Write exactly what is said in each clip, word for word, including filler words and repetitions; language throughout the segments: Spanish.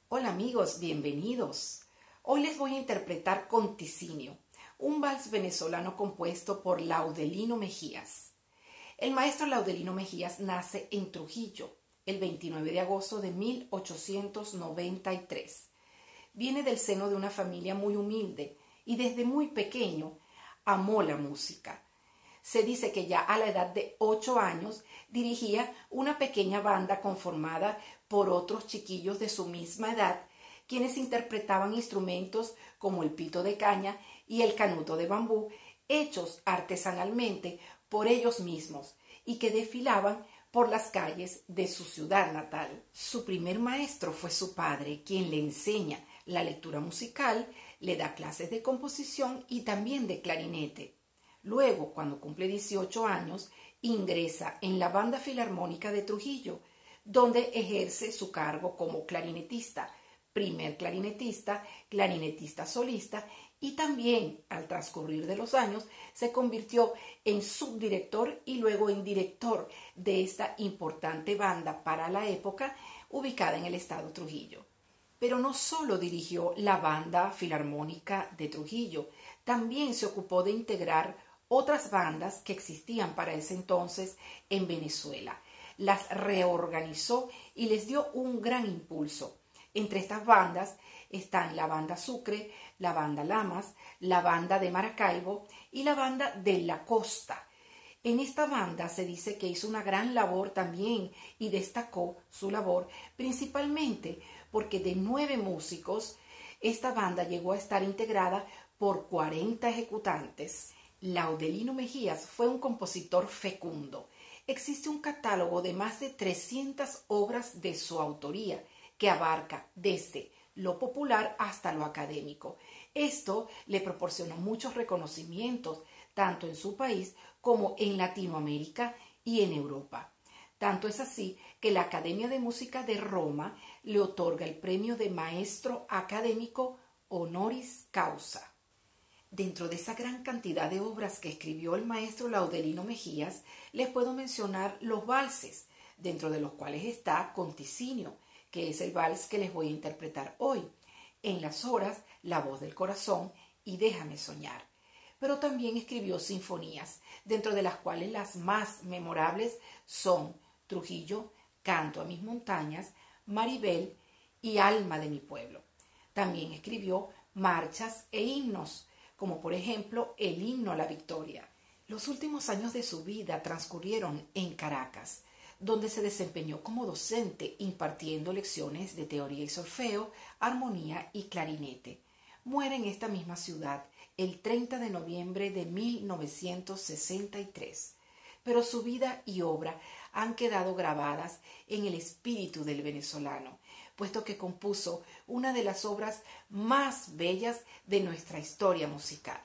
Hola amigos, bienvenidos. Hoy les voy a interpretar Conticinio, un vals venezolano compuesto por Laudelino Mejías. El maestro Laudelino Mejías nace en Trujillo el veintinueve de agosto de mil ochocientos noventa y tres. Viene del seno de una familia muy humilde y desde muy pequeño amó la música. Se dice que ya a la edad de ocho años dirigía una pequeña banda conformada por otros chiquillos de su misma edad, quienes interpretaban instrumentos como el pito de caña y el canuto de bambú, hechos artesanalmente por ellos mismos y que desfilaban por las calles de su ciudad natal. Su primer maestro fue su padre, quien le enseña la lectura musical, le da clases de composición y también de clarinete. Luego, cuando cumple dieciocho años, ingresa en la Banda Filarmónica de Trujillo, donde ejerce su cargo como clarinetista, primer clarinetista, clarinetista solista, y también, al transcurrir de los años, se convirtió en subdirector y luego en director de esta importante banda para la época, ubicada en el estado Trujillo. Pero no solo dirigió la Banda Filarmónica de Trujillo, también se ocupó de integrar otras bandas que existían para ese entonces en Venezuela. Las reorganizó y les dio un gran impulso. Entre estas bandas están la Banda Sucre, la Banda Lamas, la Banda de Maracaibo y la Banda de la Costa. En esta banda se dice que hizo una gran labor también y destacó su labor principalmente porque de nueve músicos, esta banda llegó a estar integrada por cuarenta ejecutantes. Laudelino Mejías fue un compositor fecundo. Existe un catálogo de más de trescientas obras de su autoría que abarca desde lo popular hasta lo académico. Esto le proporcionó muchos reconocimientos tanto en su país como en Latinoamérica y en Europa. Tanto es así que la Academia de Música de Roma le otorga el premio de Maestro Académico Honoris Causa. Dentro de esa gran cantidad de obras que escribió el maestro Laudelino Mejías, les puedo mencionar los valses, dentro de los cuales está Conticinio, que es el vals que les voy a interpretar hoy, En las horas, La voz del corazón y Déjame soñar. Pero también escribió sinfonías, dentro de las cuales las más memorables son Trujillo, Canto a mis montañas, Maribel y Alma de mi pueblo. También escribió marchas e himnos, como por ejemplo el himno a la victoria. Los últimos años de su vida transcurrieron en Caracas, donde se desempeñó como docente impartiendo lecciones de teoría y solfeo, armonía y clarinete. Muere en esta misma ciudad el treinta de noviembre de mil novecientos sesenta y tres, pero su vida y obra han quedado grabadas en el espíritu del venezolano, puesto que compuso una de las obras más bellas de nuestra historia musical.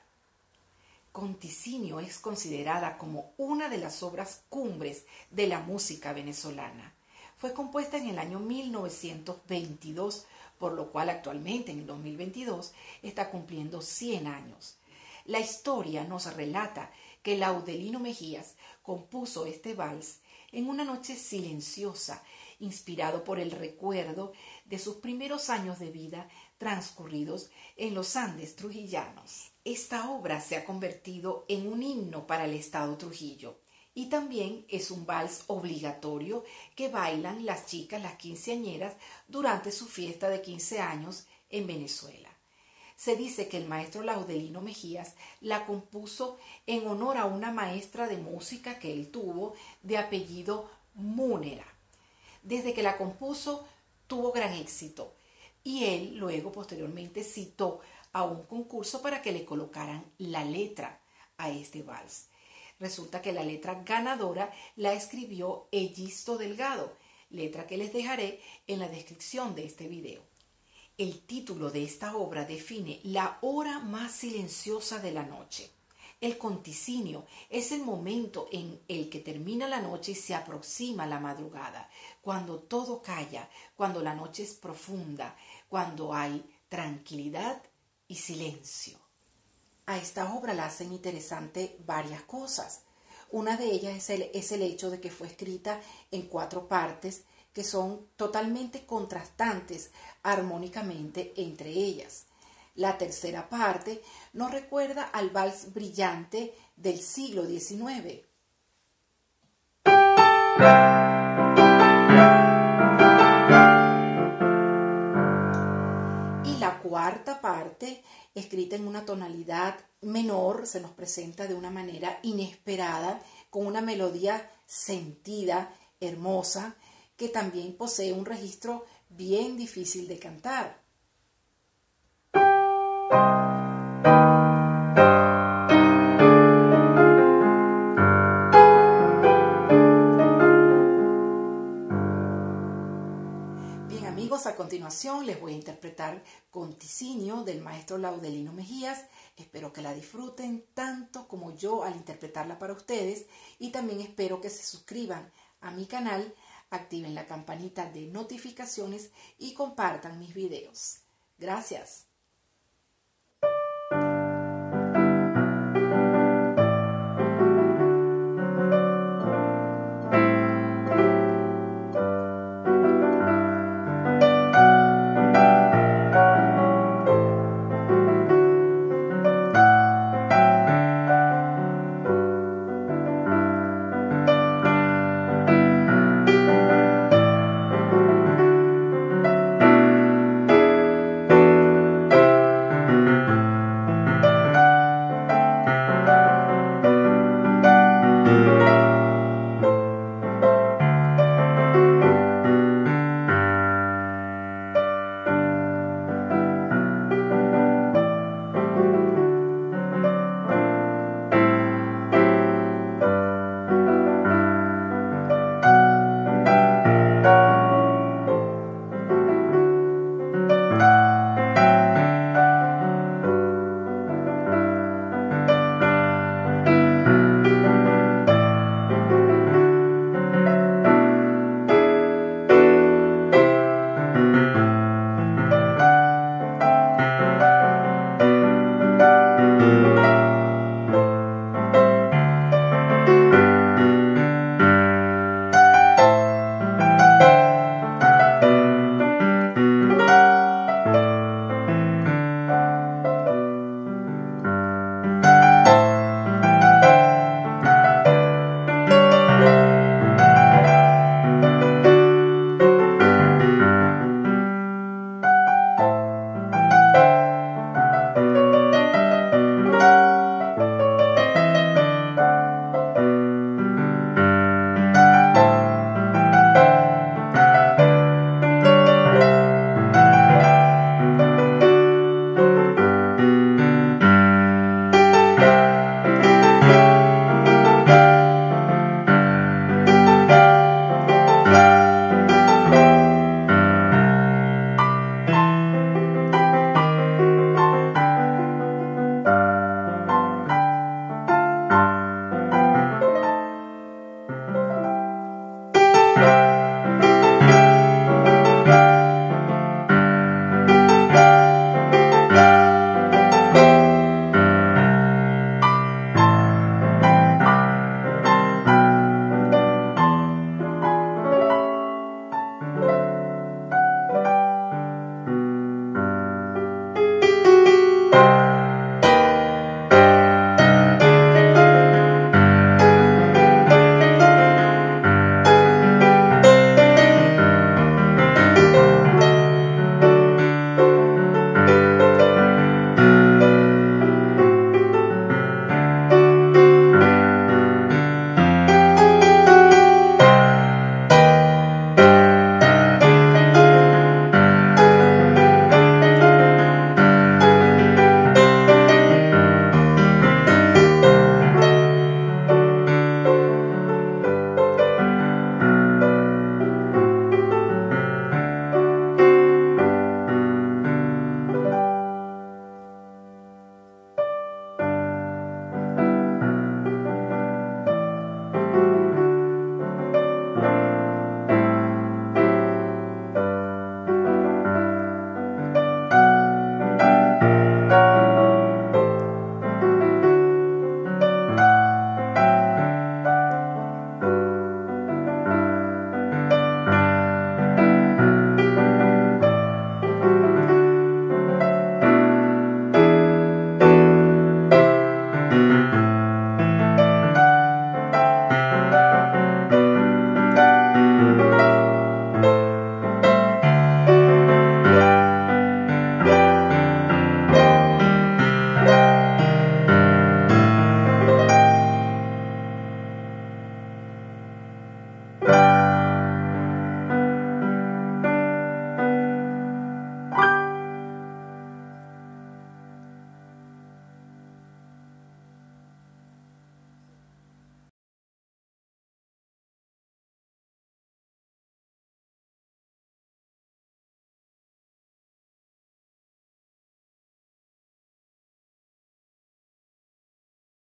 Conticinio es considerada como una de las obras cumbres de la música venezolana. Fue compuesta en el año mil novecientos veintidós, por lo cual actualmente en el dos mil veintidós está cumpliendo cien años. La historia nos relata que Laudelino Mejías compuso este vals en una noche silenciosa, inspirado por el recuerdo de sus primeros años de vida transcurridos en los Andes trujillanos. Esta obra se ha convertido en un himno para el estado Trujillo y también es un vals obligatorio que bailan las chicas, las quinceañeras, durante su fiesta de quince años en Venezuela. Se dice que el maestro Laudelino Mejías la compuso en honor a una maestra de música que él tuvo de apellido Múnera. Desde que la compuso tuvo gran éxito y él luego posteriormente citó a un concurso para que le colocaran la letra a este vals. Resulta que la letra ganadora la escribió Egisto Delgado, letra que les dejaré en la descripción de este video. El título de esta obra define la hora más silenciosa de la noche. El conticinio es el momento en el que termina la noche y se aproxima la madrugada, cuando todo calla, cuando la noche es profunda, cuando hay tranquilidad y silencio. A esta obra la hacen interesante varias cosas. Una de ellas es el, es el hecho de que fue escrita en cuatro partes que son totalmente contrastantes armónicamente entre ellas. La tercera parte nos recuerda al vals brillante del siglo diecinueve. Y la cuarta parte, escrita en una tonalidad menor, se nos presenta de una manera inesperada, con una melodía sentida, hermosa, que también posee un registro bien difícil de cantar. Bien amigos, a continuación les voy a interpretar Conticinio del maestro Laudelino Mejías. Espero que la disfruten tanto como yo al interpretarla para ustedes, y también espero que se suscriban a mi canal, activen la campanita de notificaciones y compartan mis videos. Gracias.